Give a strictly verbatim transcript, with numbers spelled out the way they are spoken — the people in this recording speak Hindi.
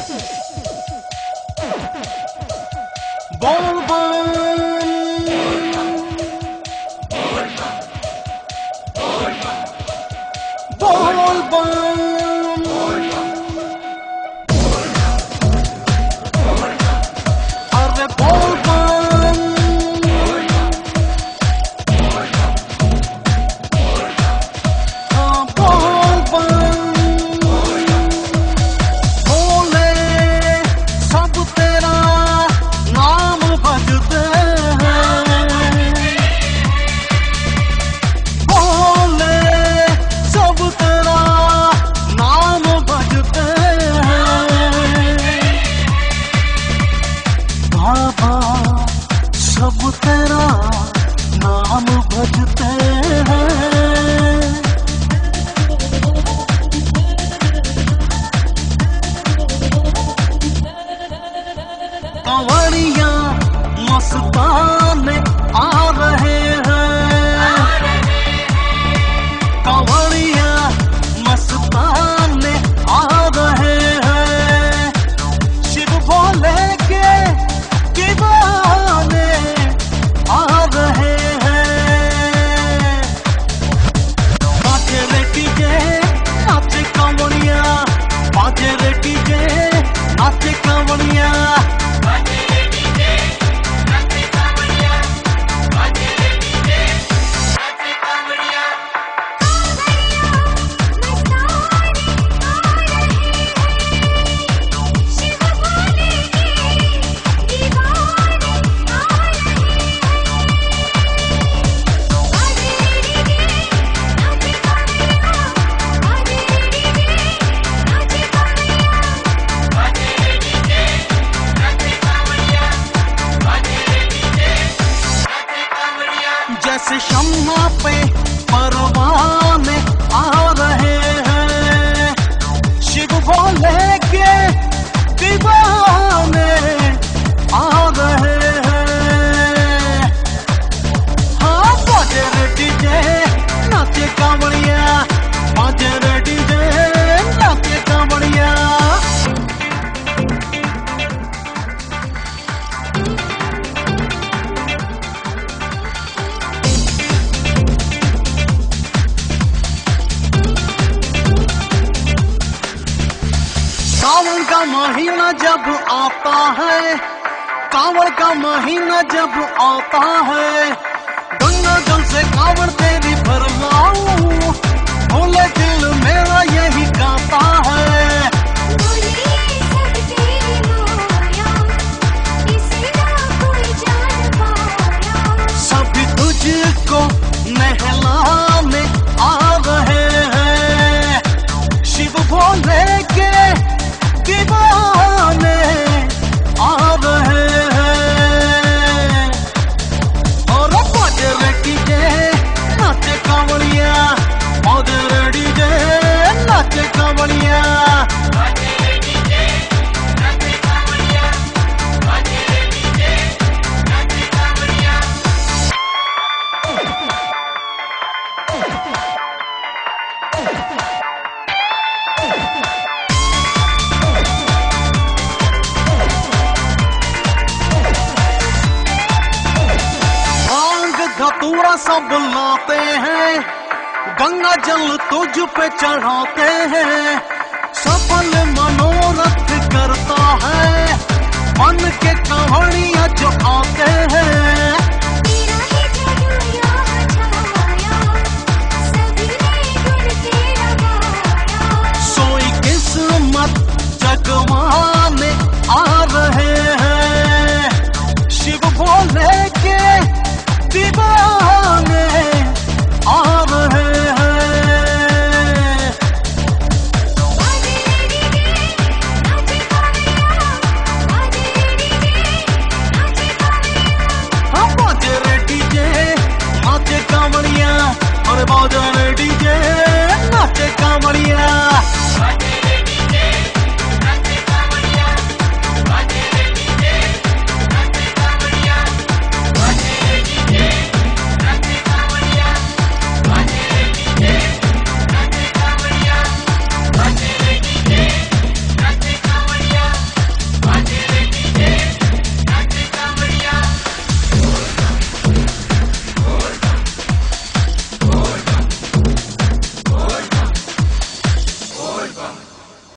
बोल बम बोल बम अरे बोल बम हाँ बोल बम भोले सब तेरा नाम भजते हैं भोले सब तेरा नाम भजते हैं बाबा सब तेरा नाम भजते हैं कंवरिया मस्ताने आ रहे हैं कंवरिया मस्ताने आ रहे हैं शिव भोले के दीवाने आ रहे हैं बाजे रे डीजे नाचे कंवरिया बाजे रे डीजे नाचे कंवरिया जैसे शम्मा पे परवाने आ रहे हैं शिव भोले के दीवाने आ रहे हैं हाँ बाजे रे डीजे नाचे कांवड़िया बाजे रे डीजे नाचे कांवड़िया सावन का महीना जब आता है कांवड़ का महीना जब आता है गंगा जल से कांवड़ तेरी भर लाऊं भोले दिल मेरा यही गाता है सभी तुझको नहलाने आ रहे हैं शिव भोले के दीवाने आ रहे हैं और बाजे रे डीजे नाचे कांवड़िया बाजे रे डीजे नाचे कांवड़िया धतूरा सब लाते हैं गंगा जल तुझ पे चढ़ाते हैं सफल मनोरथ करता है मन के कहानियां जो आते हैं सोई किस्मत जगवा